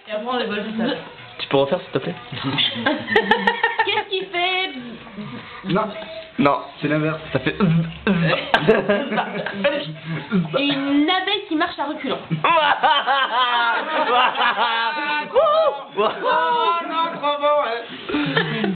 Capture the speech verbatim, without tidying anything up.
Et après on les vole tout seul. Tu peux refaire s'il te plaît? Qu'est-ce qu'il fait? Non, Non, c'est l'inverse. ça fait. Une abeille qui marche à reculons.